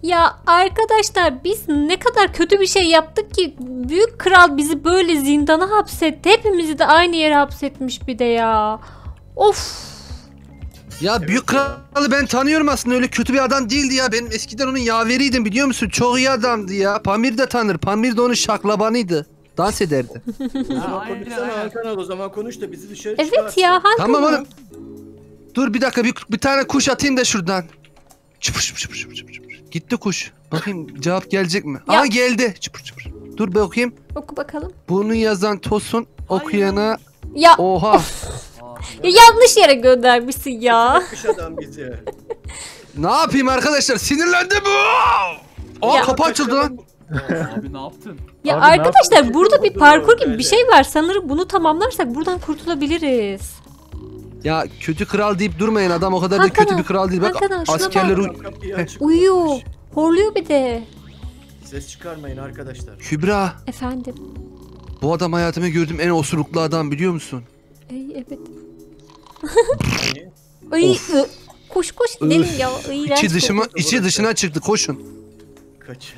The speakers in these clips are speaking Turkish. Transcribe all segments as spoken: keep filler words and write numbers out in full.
Ya arkadaşlar biz ne kadar kötü bir şey yaptık ki büyük kral bizi böyle zindana hapsetti. Hepimizi de aynı yere hapsetmiş bir de ya. Of. Ya Evet büyük ya. kralı ben tanıyorum aslında, öyle kötü bir adam değildi ya. Benim eskiden onun yaveriydim, biliyor musun? Çok iyi adamdı ya. Pamir de tanır. Pamir de onun şaklabanıydı. Dans ederdi. O zaman Aynen, konuşsana aynen. Hakan abi, o zaman konuş da bizi dışarı Evet çıkarsın. ya Hakan. Tamam oğlum. Dur bir dakika, bir, bir tane kuş atayım da şuradan. Çıpır çıpır çıpır çıpır çıpır. Gitti kuş. Bakayım cevap gelecek mi? Ya. Aa geldi. Çıpır çıpır. Dur bakayım. Oku bakalım. Bunu yazan Tosun, okuyana Ya, oha. ya yanlış yere göndermişsin ya. Bırakmış adam bizi. Ne yapayım arkadaşlar? Sinirlendim. Aa Ya. kapı açıldı lan. Abi ne yaptın? Ya Abi ne arkadaşlar yapalım? burada bir Çok parkur oldu gibi öyle. bir şey var. Sanırım bunu tamamlarsak buradan kurtulabiliriz. Ya kötü kral deyip durmayın, adam o kadar da Hakan kötü abi, bir kral değil. Bak Hakan abi, şuna askerler bak. uy- Kapıyı açık Uyuyor. bırakmış. Horluyor bir de. Ses çıkarmayın arkadaşlar. Kübra, Efendim. bu adam hayatımda gördüğüm en osuruklu adam, biliyor musun? Ay, evet. Hani? Ay, Of. ı, koş koş gidelim Üf, ya. İğrenç İçi dışıma, kokuyor. içi dışına çıktı, koşun. Kaçın.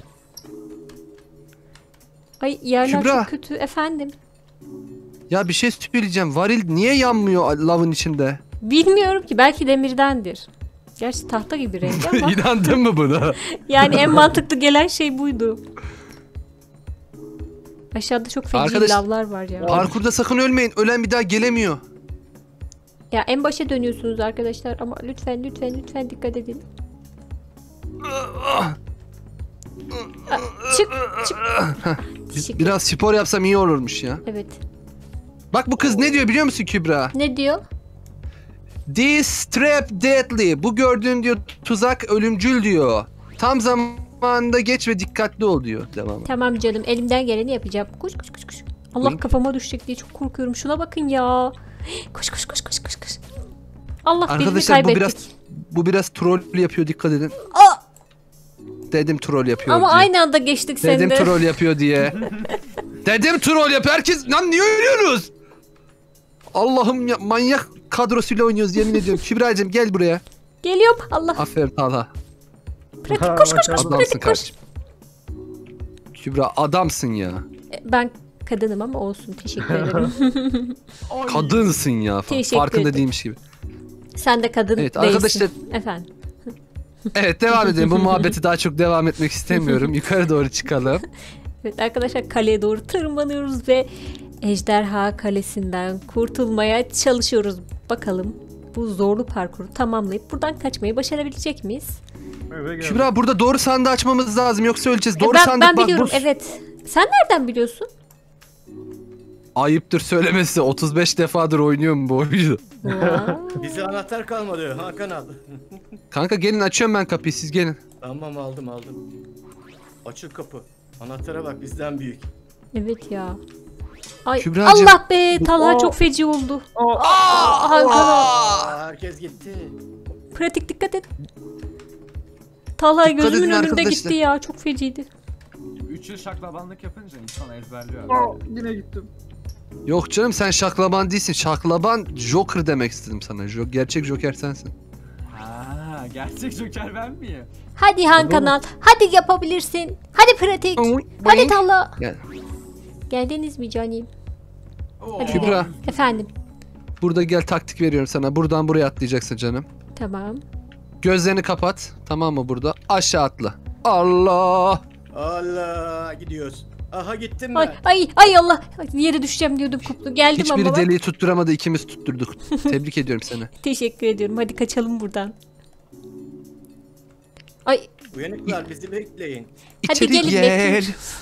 Ay yerler Kübra. çok kötü. Efendim. Ya bir şey söyleyeceğim. Varil niye yanmıyor lavın içinde? Bilmiyorum ki, belki demirdendir. Gerçi tahta gibi rengi ama İnandın mı buna? yani en mantıklı gelen şey buydu. Aşağıda çok feci Arkadaş- lavlar var ya. Parkurda sakın ölmeyin. Ölen bir daha gelemiyor. Ya en başa dönüyorsunuz arkadaşlar ama lütfen lütfen lütfen dikkat edin. Aa, çık çık. Teşekkür- Biraz spor yapsam iyi olurmuş ya. Evet. Bak bu kız ne diyor biliyor musun Kübra? Ne diyor? This trap deadly. Bu gördüğün diyor tuzak ölümcül diyor. Tam zamanında geç ve dikkatli ol diyor. Devam. Tamam canım, elimden geleni yapacağım. Koş koş koş koş. Allah Hı? kafama düşecek diye çok korkuyorum. Şuna bakın ya. Koş koş koş koş koş koş. Allah, birini Arkadaşlar bu kaybettik. biraz bu biraz troll yapıyor, dikkat edin. Aa! Dedim troll yapıyor Ama diye. aynı anda geçtik Dedim seninle. troll yapıyor diye. Dedim troll yapıyor. Herkes lan niye ölüyoruz? Allah'ım ya, manyak kadrosuyla oynuyoruz yemin ediyorum. Kübra'cığım gel buraya. Geliyorum. Allah. Aferin Talha. Pratik koş koş koş. Adamsın Pratik koş. kardeşim. Kübra adamsın ya. Ben kadınım ama olsun, teşekkür ederim. Oy. Kadınsın ya falan. Teşekkür Farkında ederim. değilmiş gibi. Sen de kadın Evet değilsin. arkadaşlar, Efendim. evet devam edelim. Bu muhabbeti daha çok devam etmek istemiyorum. Yukarı doğru çıkalım. Evet arkadaşlar, kaleye doğru tırmanıyoruz ve Ejderha Kalesi'nden kurtulmaya çalışıyoruz. Bakalım bu zorlu parkuru tamamlayıp buradan kaçmayı başarabilecek miyiz? Eve geldim. Kübra burada doğru sandığı açmamız lazım yoksa öleceğiz. Doğru E, ben, sandık ben bak biliyorum, bu. evet. Sen nereden biliyorsun? Ayıptır söylemesi, otuz beş defadır oynuyorum bu oyunu. Vay. Bize anahtar kalmadı Hakan abi. Kanka gelin, açıyorum ben kapıyı, siz gelin. Tamam aldım aldım. Açıl kapı. Anahtara bak bizden büyük. Evet ya. Ay Kübracığım, Allah be, Talha Aa. çok feci oldu. Aa, Aa, Hakan abi. Aa, herkes gitti. Pratik dikkat et. Talha Dikkat gözümün edin önünde arkadaşlar. gitti ya, çok feciydi. Üç yıl şaklabanlık yapınca insan ezberliyor. aa, yine gittim. Yok canım, sen şaklaban değilsin. Şaklaban Joker demek istedim sana. Jo- gerçek Joker sensin. Ha, gerçek Joker ben miyim? Hadi Han Kanal, hadi yapabilirsin. Hadi pratik. Hadi Talha. Gel. Geldiniz mi canim? Oo. Hadi Kübra. gidelim. Efendim. Burada gel, taktik veriyorum sana. Buradan buraya atlayacaksın canım. Tamam. Gözlerini kapat. Tamam mı burada? Aşağı atla. Allah! Allah gidiyoruz. Aha gittim ben. Ay ay ay Allah. Ay, yere düşeceğim diyordum, koptu. Geldim Hiçbiri ama bak. deliği tutturamadı, ikimiz tutturduk. Tebrik ediyorum seni. Teşekkür ediyorum. Hadi kaçalım buradan. Ay Uyanıklar bizi bekleyin. Hadi İçeri gelin, gel.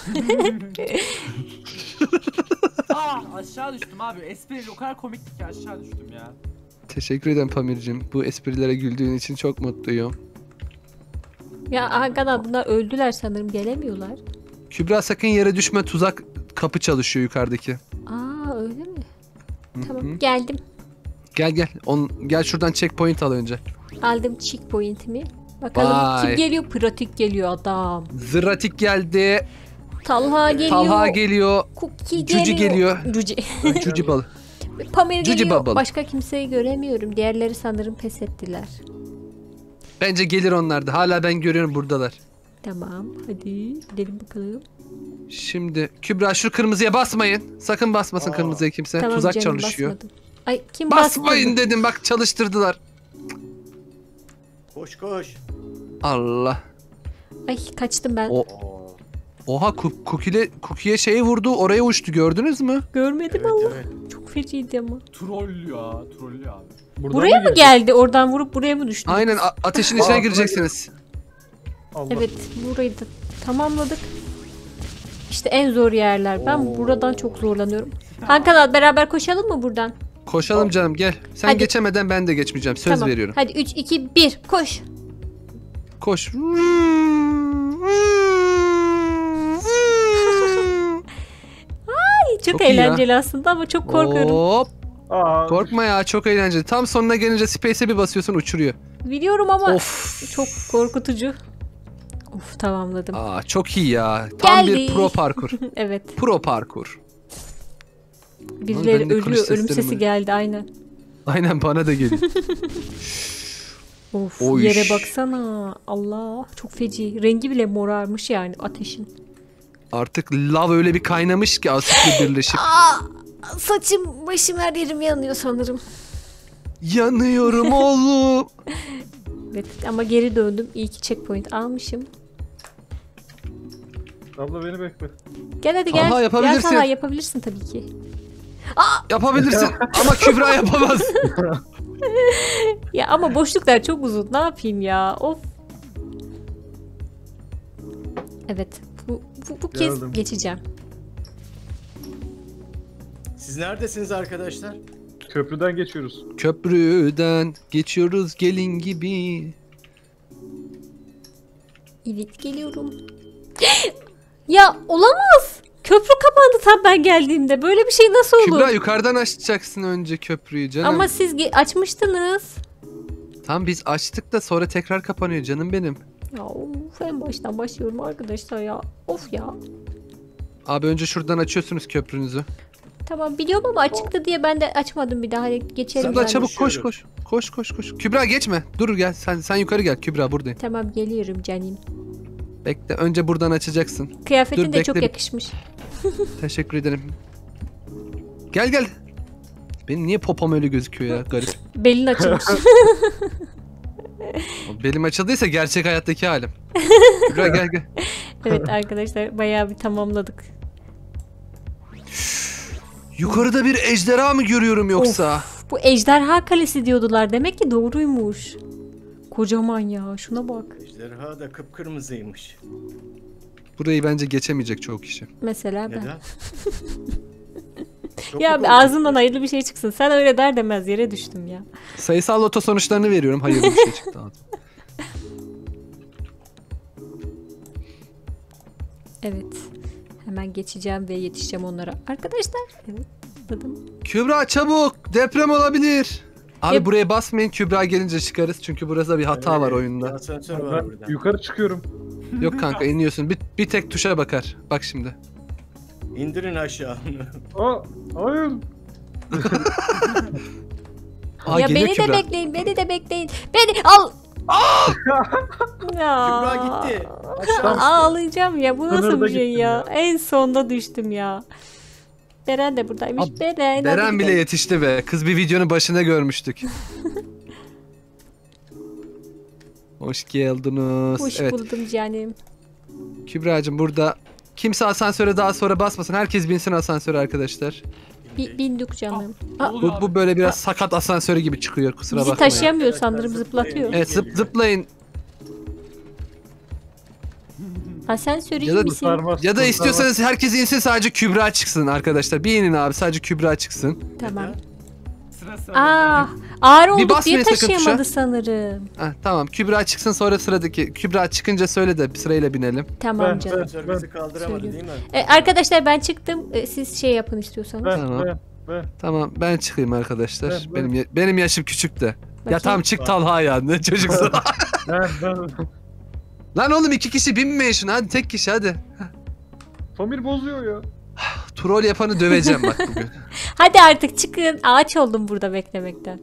Aa, aşağı düştüm abi. Espri o kadar komikti ki aşağı düştüm ya. Teşekkür ederim Pamir'cim. Bu esprilere güldüğün için çok mutluyum. ya Han Kanal, bunlar öldüler sanırım, gelemiyorlar. Kübra sakın yere düşme, tuzak kapı çalışıyor yukarıdaki. Aa öyle mi? Hı Tamam, hı. geldim. Gel gel. On, gel şuradan checkpoint al önce. Aldım checkpoint'imi. Bakalım Vay. kim geliyor? Pratik geliyor adam. Zıratik geldi. Talha geliyor. Talha geliyor. Cookie Cüce geliyor. geliyor. Cüce. Cuci balı. Pamir Cüce geliyor. bubble. Başka kimseyi göremiyorum. Diğerleri sanırım pes ettiler. Bence gelir onlar da. Hala ben görüyorum, buradalar. Tamam hadi gidelim bakalım. Şimdi Kübra şu kırmızıya basmayın. Sakın basmasın Aa. kırmızıya kimse. Tamam Tuzak canım, çalışıyor. basmadım. Ay kim Basmayın bastırdı? dedim bak çalıştırdılar. Koş koş. Allah. Ay kaçtım ben. O Oo. Oha Cookie'le Cookie'ye şey vurdu oraya uçtu gördünüz mü? Görmedim Evet, Allah. evet. Çok feciydi ama. Troll ya. Troll ya abi. Buradan Buraya mı gelecek? geldi? Oradan vurup buraya mı düştü? Aynen a- ateşin içine Aa, gireceksiniz. Allah. Evet burayı da tamamladık. İşte en zor yerler. Ben Oo. buradan çok zorlanıyorum. Hakan abi beraber koşalım mı buradan? Koşalım canım gel. Sen Hadi. geçemeden ben de geçmeyeceğim. Söz Tamam. veriyorum. Hadi üç, iki, bir koş. Koş. Ay, çok, Çok iyi ya. eğlenceli aslında ama çok korkuyorum. Hop. Aa, Korkma ya çok eğlenceli. Tam sonuna gelince space'e bir basıyorsun uçuruyor. Biliyorum ama Of. çok korkutucu. Of tamamladım. Aa çok iyi ya. Tam Geldi. bir pro parkur. Evet. Pro parkur. Birileri ben de kulis ölüyor. Ölüm sesleri sesi mi? geldi aynen. Aynen bana da geliyor. Of Oy. yere baksana. Allah çok feci. Rengi bile morarmış yani ateşin. Artık lav öyle bir kaynamış ki asitle birleşip. Aa, saçım başım her yerim yanıyor sanırım. Yanıyorum oğlum. Evet ama geri döndüm. İyi ki checkpoint almışım. abla beni bekle. Gel hadi gel. Aha, yapabilirsin. Gel Talha, yapabilirsin tabii ki. Yapabilirsin ama Kübra yapamaz. Ya ama boşluklar çok uzun. Ne yapayım ya? Of. Evet. Bu, bu, bu kez Geldim. geçeceğim. Siz neredesiniz arkadaşlar? Köprüden geçiyoruz. Köprüden geçiyoruz gelin gibi. Evet geliyorum. Ya olamaz. Köprü kapandı tam ben geldiğimde. Böyle bir şey nasıl olur? Kübra yukarıdan açacaksın önce köprüyü canım. Ama siz ge- açmıştınız. Tam biz açtık da sonra tekrar kapanıyor canım benim. Ya of, en baştan başlıyorum arkadaşlar ya. Of ya. Abi önce şuradan açıyorsunuz köprünüzü. Tamam biliyorum ama açıktı diye ben de açmadım bir daha. Hadi geçelim. Zıpla ben. çabuk koş Koşuyorum. koş. Koş koş koş. Kübra geçme. Dur gel sen sen yukarı gel Kübra buradayım. Tamam geliyorum canım. Bekle önce buradan açacaksın. Kıyafetin Dur, de çok bekle. yakışmış. Teşekkür ederim. Gel gel. Benim niye popom öyle gözüküyor ya garip. Belin açılmış. Belim açıldıysa gerçek hayattaki halim. Kübra gel gel. Evet arkadaşlar bayağı bir tamamladık. Yukarıda bir ejderha mı görüyorum yoksa? Bu ejderha kalesi diyordular. Demek ki doğruymuş. Kocaman ya. Şuna bak. Ejderha da kıpkırmızıymış. Burayı bence geçemeyecek çoğu kişi. Mesela ben. Neden? Çok Ya mu bir ağzından hayırlı bir şey çıksın. Sen öyle der demez yere düştüm ya. Sayısal loto sonuçlarını veriyorum. Hayırlı bir şey çıktı abi. Evet. Hemen geçeceğim ve yetişeceğim onlara. Arkadaşlar. Evet. Dedim. Kübra çabuk deprem olabilir. Abi Ya- buraya basmayın Kübra gelince çıkarız çünkü burada bir hata var Bir oyunda. asansör var Ben burada. yukarı çıkıyorum. Yok kanka iniyorsun bir, bir tek tuşa bakar. Bak şimdi. İndirin aşağı. Aa, hayır. Aa, Ya geliyor beni Kübra. de bekleyin. Beni de bekleyin. Beni al. Ya. Kübra gitti. Aşağı Tamam. düştü. Ağlayacağım ya. Bu nasıl Sınırda bir şey gittim ya? ya. En sonda düştüm ya. Beren de buradaymış. Abi, Beren. hadi Beren bile gidelim. yetişti be. Kız bir videonun başında görmüştük. Hoş geldiniz. Hoş evet. buldum canım. Kübra'cığım burada kimse asansöre daha sonra basmasın. Herkes binsin asansöre arkadaşlar. Bi- bindik canım. Ne Aa, oluyor Bu, abi? bu böyle biraz sakat asansörü gibi çıkıyor kusura bizi bakmayın. taşıyamıyor Arkadaşlar, sanırım zıplatıyor. zıplayın. Evet zıp, zıplayın. Asansör iyi Ya da- misin? Sarmaz, Ya da sarmaz. istiyorsanız herkes insin sadece Kübra çıksın arkadaşlar. Bir inin abi sadece Kübra çıksın. Tamam. Sıra sıra. Aa, ağır olduk basmayın diye sakın tuşa. taşıyamadı sanırım. Heh, tamam Kübra çıksın sonra sıradaki. Kübra çıkınca söyle de bir sırayla binelim. Tamam Ben- canım. Asansör bizi kaldıramadı Söylüyorum. değil mi? E, arkadaşlar ben çıktım. E, siz şey yapın istiyorsanız. Ben, Tamam. ben, ben. Tamam ben çıkayım arkadaşlar. Ben- ben- Benim ya- benim yaşım küçük de. Ya Bakayım. tamam çık Talha ya ne çocuksun. Ben, ben. Lan oğlum iki kişi binmeyin şuna hadi tek kişi hadi. Pamir bozuyor ya. Troll yapanı döveceğim bak bugün. Hadi artık çıkın. Ağaç oldum burada beklemekten.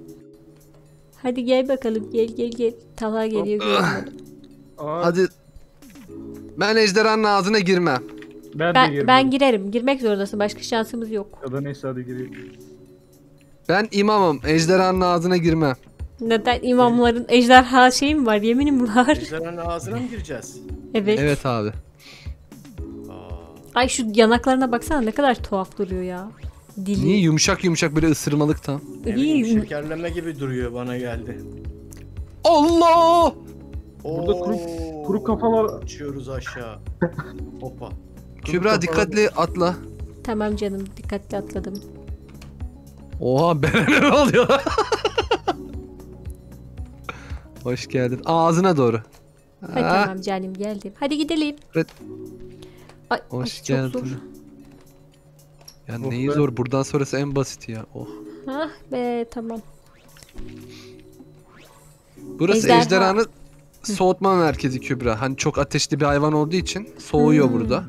Hadi gel bakalım. Gel gel gel. Talha geliyor. Hop. görmedim. Aa, Hadi Ben ejderhanın ağzına girmem. Ben, de Ben, girmem. ben girerim. Girmek zorundasın. Başka şansımız yok. Ya da neyse hadi gireyim. Ben imamım. Ejderhanın ağzına girmem. Neden imamların ejderha şeyi mi var? Yemini mi var? Ejderhanın ağzına mı gireceğiz? Evet. Evet abi. Aa, Ay şu yanaklarına baksana ne kadar tuhaf duruyor ya. Dili. Niye yumuşak yumuşak böyle ısırmalık tam? ne İyi. bileyim, şekerleme gibi duruyor bana geldi. Allah! Burada kuru- Oo, kuru kafalar- Uçuyoruz aşağı. Hoppa. Kübra kafalar- dikkatli atla. Tamam canım dikkatli atladım. Oha bana ne oluyor? Hoş geldin. Ağzına doğru. Hadi Ha, tamam canım geldim. Hadi gidelim. Evet. Ay, Hoş ay, çok geldin. zor. Ya Oh neyi be. zor? Buradan sonrası en basit ya. Oh. Ah be tamam. Burası Ejderha. ejderhanın soğutma merkezi Kübra. Hani çok ateşli bir hayvan olduğu için soğuyor Hmm. burada.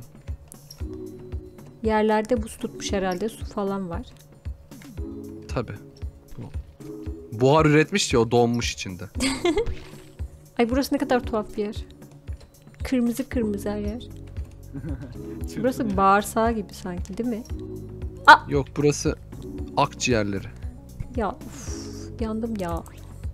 Yerlerde buz tutmuş herhalde. Su falan var. Tabi. Buhar üretmiş ya o donmuş içinde. Ay burası ne kadar tuhaf bir yer. Kırmızı kırmızı her yer. Burası bağırsağı gibi sanki değil mi? Yok burası akciğerleri. Ya uf, yandım ya.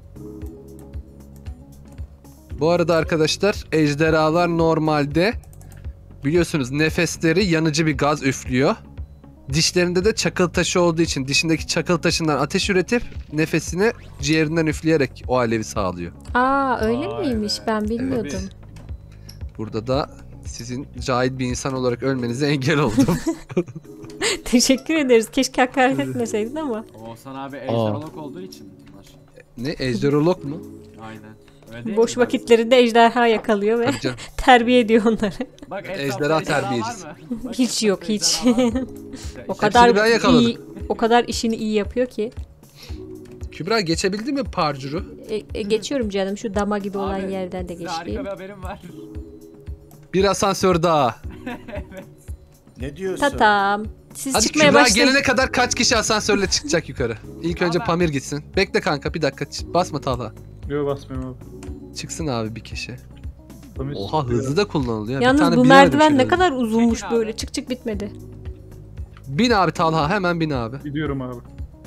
Bu arada arkadaşlar ejderhalar normalde biliyorsunuz nefesleri yanıcı bir gaz üflüyor. Dişlerinde de çakıl taşı olduğu için dişindeki çakıl taşından ateş üretip nefesini ciğerinden üfleyerek o alevi sağlıyor. Aa öyle Vay miymiş? be. Ben bilmiyordum. Burada da sizin cahil bir insan olarak ölmenize engel oldum. Teşekkür ederiz. Keşke hakaret etmeseydin ama. Oğuzhan abi ejderolog olduğu için bunlar. Ne? Ejderolog mu? Aynen. Öyle değil Boş mi? vakitlerinde ejderha yakalıyor ve Tabii canım. terbiye ediyor onları. Bak Ejderha etrafta ejderha terbiyecisi. var mı? Bak, Hiç yok etrafta hiç. ejderha var mı? O İşte kadar ben yakaladım. iyi, o kadar işini iyi yapıyor ki. Kübra geçebildi mi parcuru? E, e, geçiyorum canım şu dama gibi olan Abi, yerden de size geçeyim. harika bir haberim var. Bir asansör daha. Ne diyorsun? Tatam. Siz Hadi çıkmaya Kübra başlayın. gelene kadar kaç kişi asansörle çıkacak yukarı? İlk önce Abi. Pamir gitsin. Bekle kanka bir dakika. Ç- Basma Talha. Yok basmıyorum abi. Çıksın abi bir kişi. Tam hiç- Oha hızlı da kullanılıyor. Bir Yalnız tane bu bilemedim merdiven ne şöyle. kadar uzunmuş Çekin abi. böyle. Çık çık bitmedi. Bin abi Talha hemen bin abi. Gidiyorum abi.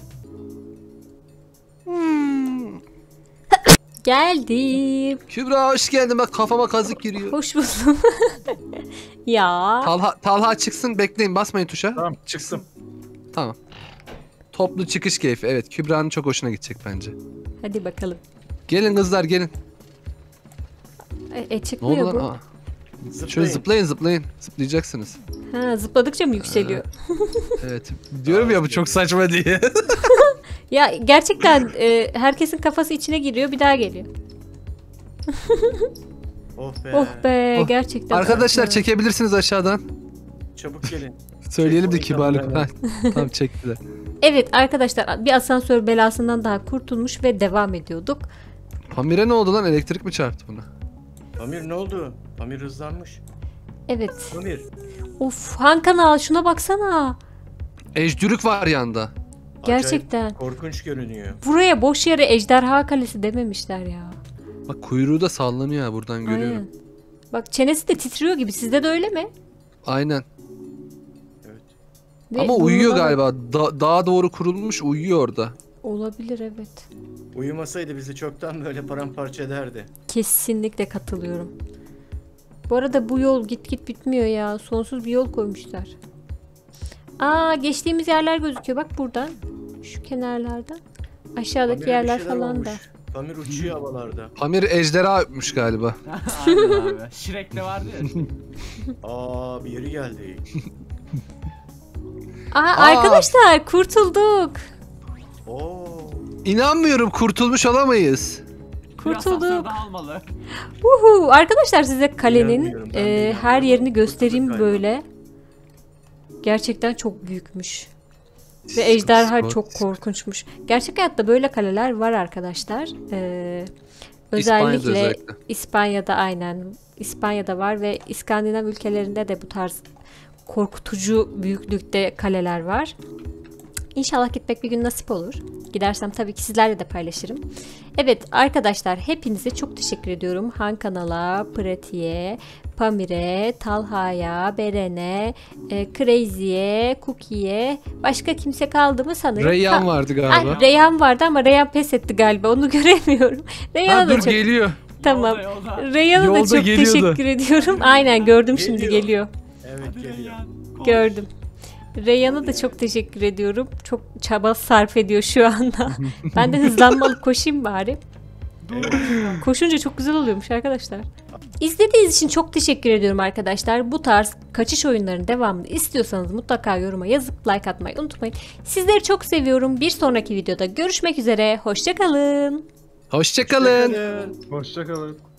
Geldim. Kübra hoş geldin bak kafama kazık giriyor. Hoş buldum. ya. Talha, Talha çıksın bekleyin basmayın tuşa. Tamam çıktım. Tamam. Toplu çıkış keyfi evet Kübra'nın çok hoşuna gidecek bence. Hadi bakalım. Gelin kızlar gelin. E, e, Ne oldu çıkmıyor lan? bu. Aa, Zıplayın. şöyle zıplayın zıplayın. Zıplayacaksınız. Ha, zıpladıkça mı yükseliyor? Evet. Diyorum ya bu çok saçma diye. Ya gerçekten e, herkesin kafası içine giriyor bir daha geliyor. Oh be. Oh be Oh. gerçekten. Arkadaşlar saçma. çekebilirsiniz aşağıdan. Çabuk gelin. Söyleyelim de Çek kibarlık. bakalım. Ha, tamam çektiler. Evet arkadaşlar bir asansör belasından daha kurtulmuş ve devam ediyorduk. Pamir'e ne oldu lan? Elektrik mi çarptı buna? Pamir ne oldu? Pamir hızlanmış. Evet. Pamir. Of Han kanal şuna baksana. Ejderük var yanda. Gerçekten. Acayip korkunç görünüyor. Buraya boş yere Ejderha Kalesi dememişler ya. Bak kuyruğu da sallanıyor ha buradan görüyorum. Aynen. Bak çenesi de titriyor gibi. Sizde de öyle mi? Aynen. Evet. Ve Ama uyuyor burnuna- galiba. Da- dağa doğru kurulmuş uyuyor orada. Olabilir evet. Uyumasaydı bizi çoktan böyle paramparça ederdi. Kesinlikle katılıyorum. Bu arada bu yol git git bitmiyor ya. Sonsuz bir yol koymuşlar. Aa geçtiğimiz yerler gözüküyor. Bak buradan. Şu kenarlardan. Aşağıdaki Pamir'e bir yerler şeyler falan olmuş. da. Pamir uçuyor havalarda. Pamir ejderha öpmüş galiba. Aynen abi. Shrek'te vardı ya. Aa bir yeri geldi. Aa, arkadaşlar kurtulduk. Oo. İnanmıyorum kurtulmuş olamayız. Bir Kurtulduk. asansör daha almalı. Uhu. Arkadaşlar size kalenin İnanmıyorum, ben de e, inanmıyorum. her yerini göstereyim Kurtulduk galiba. böyle. Gerçekten çok büyükmüş. Ve ejderha çok korkunçmuş. Gerçek hayatta böyle kaleler var arkadaşlar. Ee, İspanya'da özellikle özellikle. İspanya'da aynen. İspanya'da var ve İskandinav ülkelerinde de bu tarz korkutucu büyüklükte kaleler var. İnşallah gitmek bir gün nasip olur. Gidersem tabii ki sizlerle de paylaşırım. Evet arkadaşlar hepinize çok teşekkür ediyorum. Han Kanal'a, Pratiğe, Pamir'e, Talha'ya, Beren'e, e, Crazy'ye, Cookie'ye, başka kimse kaldı mı sanırım. Reyhan Ha- vardı galiba. Ay, Reyhan vardı ama Reyhan pes etti galiba. Onu göremiyorum. Reyhan'a Ha da dur çok... geliyor. Tamam. Yolda, yolda. Reyhan'a da Yolda çok geliyordu. teşekkür ediyorum. Aynen gördüm şimdi Geliyor. geliyor. Evet Hadi geliyor. Reyhan, koş. Gördüm. Reyhan'a da çok teşekkür ediyorum. Çok çaba sarf ediyor şu anda. Ben de hızlanma alıp koşayım bari. Dur. Koşunca çok güzel oluyormuş arkadaşlar. İzlediğiniz için çok teşekkür ediyorum arkadaşlar. Bu tarz kaçış oyunlarının devamını istiyorsanız mutlaka yoruma yazıp like atmayı unutmayın. Sizleri çok seviyorum. Bir sonraki videoda görüşmek üzere. Hoşça kalın. Hoşçakalın. Hoşçakalın. Hoşçakalın.